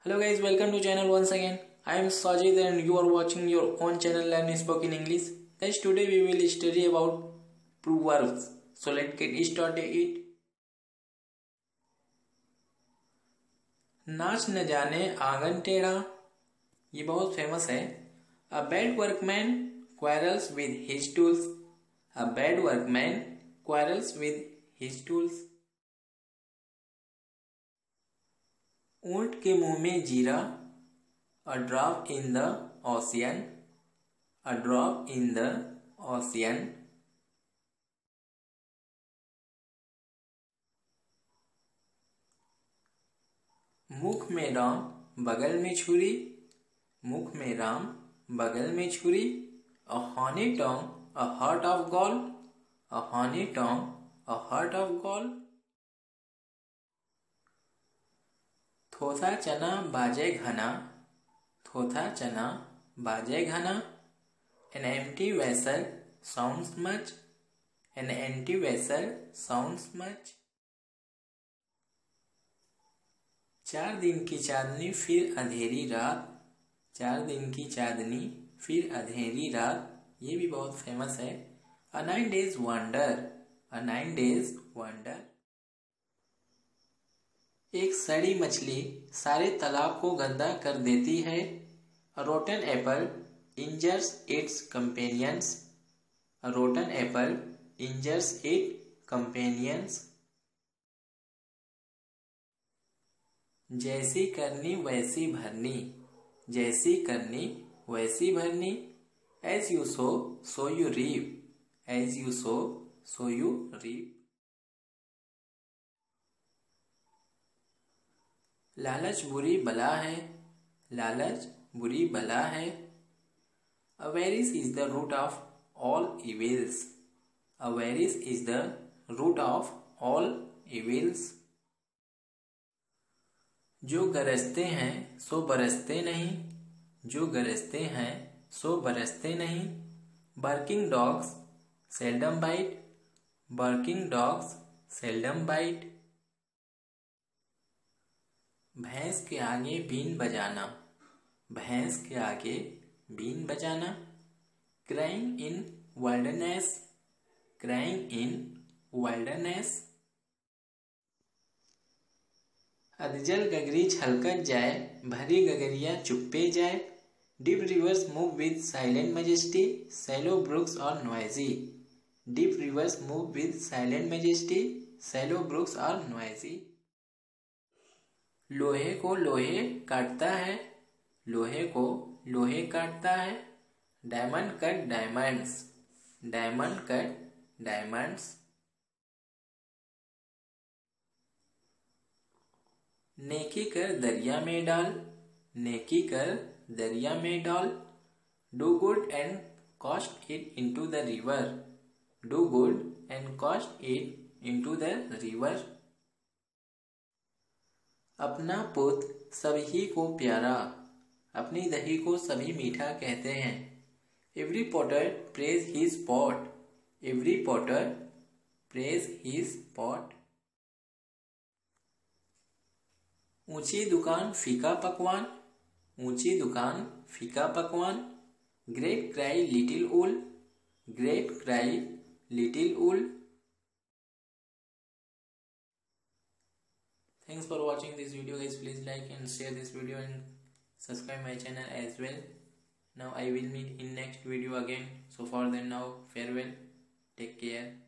Hello guys, welcome to channel once again. I am Sajid and you are watching your own channel Learn Spoken English. Guys, today we will study about proverbs. So let's get started. नाच न जाने आंगन टेढ़ा, ये बहुत famous है. A bad workman quarrels with his tools. A bad workman quarrels with his tools. ऊंट के मुंह में जीरा, a drop in the ocean, a drop in the ocean. मुख में राम बगल में छुरी, मुख में राम बगल में छुरी. A honey tongue, a heart of gold, a honey tongue, a heart of gold. थोथा चना बाजे घना, थोथा चना बाजे घना. An empty vessel sounds much, an empty vessel sounds much. 4 दिन की चांदनी फिर अंधेरी रात, 4 दिन की चांदनी फिर अंधेरी रात, ये भी बहुत फेमस है. A 9 days wonder, a 9 days wonder. एक सड़ी मछली सारे तालाब को गंदा कर देती है. A rotten apple injures its companions, a rotten apple injures its companions. जैसी करनी वैसी भरनी, जैसी करनी वैसी भरनी. As you sow, so you reap, as you sow, so you reap. लालच बुरी बला है, लालच बुरी बला है. Avarice is the root of all evils, avarice is the root of all evils. जो गरजते हैं सो बरसते नहीं, जो गरजते हैं सो बरसते नहीं. Barking dogs seldom bite, barking dogs seldom bite. भैंस के आगे बीन बजाना, भैंस के आगे बीन बजाना. Crying in wilderness, crying in wilderness. अधजल गगरी छलकत जाए, भरी गगरिया चुप्पे जाए. Deep rivers move with silent majesty, shallow brooks are noisy. Deep rivers move with silent majesty, shallow brooks are noisy. लोहे को लोहे काटता है, लोहे को लोहे काटता है. Diamond cut diamonds, diamond cut diamonds. नेकी कर दरिया में डाल, नेकी कर दरिया में डाल. Do good and cast it into the river, do good and cast it into the river. अपना पुत सभी को प्यारा, अपनी दही को सभी मीठा कहते हैं. Every potter praise his pot, every potter praise his pot. ऊंची दुकान फीका पकवान, ऊंची दुकान फीका पकवान. Great cry little wool, great cry little wool. Thanks for watching this video guys. Please like and share this video and subscribe my channel as well. Now I will meet in next video again. So for then now, farewell. Take care.